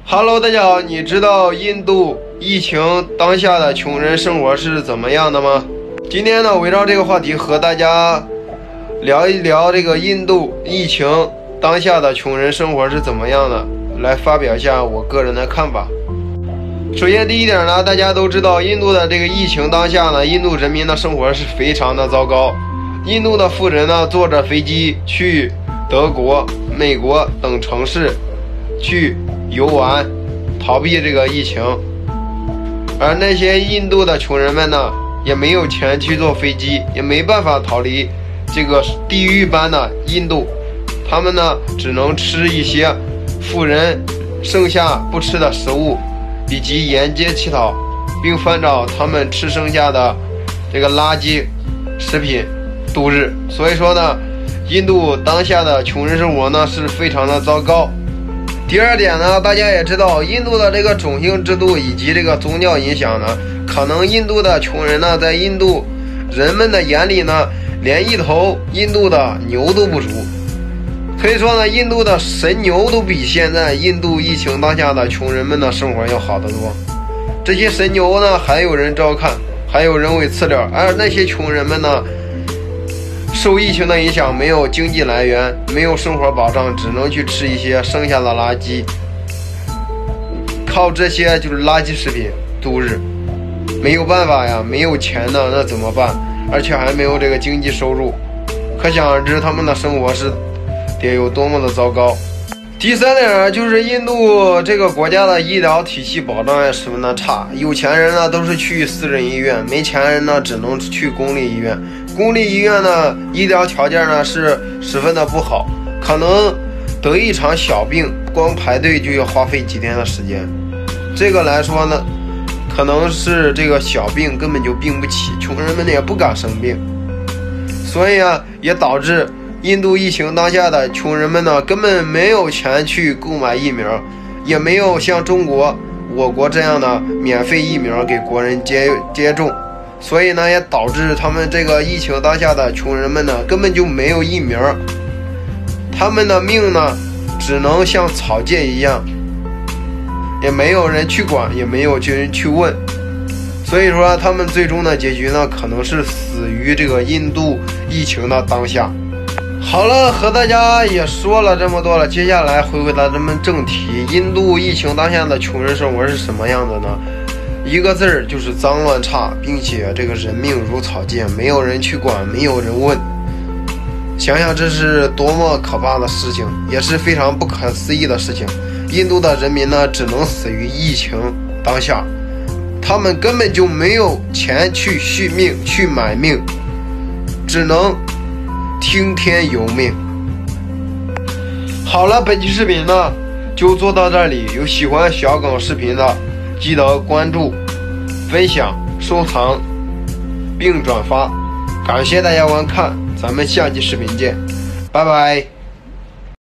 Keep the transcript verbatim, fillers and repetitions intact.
Hello， 大家好，你知道印度疫情当下的穷人生活是怎么样的吗？今天呢，围绕这个话题和大家聊一聊这个印度疫情当下的穷人生活是怎么样的，来发表一下我个人的看法。首先第一点呢，大家都知道印度的这个疫情当下呢，印度人民的生活是非常的糟糕。印度的富人呢，坐着飞机去德国、美国等城市去游玩，逃避这个疫情。而那些印度的穷人们呢，也没有钱去坐飞机，也没办法逃离这个地狱般的印度。他们呢，只能吃一些富人剩下不吃的食物，以及沿街乞讨，并翻找他们吃剩下的这个垃圾食品度日。所以说呢，印度当下的穷人生活呢是非常的糟糕。第二点呢，大家也知道，印度的这个种姓制度以及这个宗教影响呢，可能印度的穷人呢，在印度人们的眼里呢，连一头印度的牛都不如。可以说呢，印度的神牛都比现在印度疫情当下的穷人们的生活要好得多。这些神牛呢，还有人照看，还有人喂饲料，而那些穷人们呢，受疫情的影响，没有经济来源，没有生活保障，只能去吃一些剩下的垃圾，靠这些就是垃圾食品度日。没有办法呀，没有钱呢，那怎么办？而且还没有这个经济收入，可想而知他们的生活是得有多么的糟糕。第三点就是印度这个国家的医疗体系保障也十分的差，有钱人呢都是去私人医院，没钱人呢只能去公立医院。公立医院呢，医疗条件呢是十分的不好，可能得一场小病，光排队就要花费几天的时间。这个来说呢，可能是这个小病根本就病不起，穷人们也不敢生病，所以啊，也导致印度疫情当下的穷人们呢，根本没有钱去购买疫苗，也没有像中国我国这样的免费疫苗给国人接接种。所以呢，也导致他们这个疫情当下的穷人们呢，根本就没有疫苗，他们的命呢，只能像草芥一样，也没有人去管，也没有人去问。所以说，他们最终的结局呢，可能是死于这个印度疫情的当下。好了，和大家也说了这么多了，接下来回归到咱们正题，印度疫情当下的穷人生活是什么样的呢？一个字儿就是脏乱差，并且这个人命如草芥，没有人去管，没有人问。想想这是多么可怕的事情，也是非常不可思议的事情。印度的人民呢，只能死于疫情当下，他们根本就没有钱去续命，去买命，只能听天由命。好了，本期视频呢就做到这里，有喜欢小梗视频的记得关注、分享、收藏并转发，感谢大家观看，咱们下期视频见，拜拜。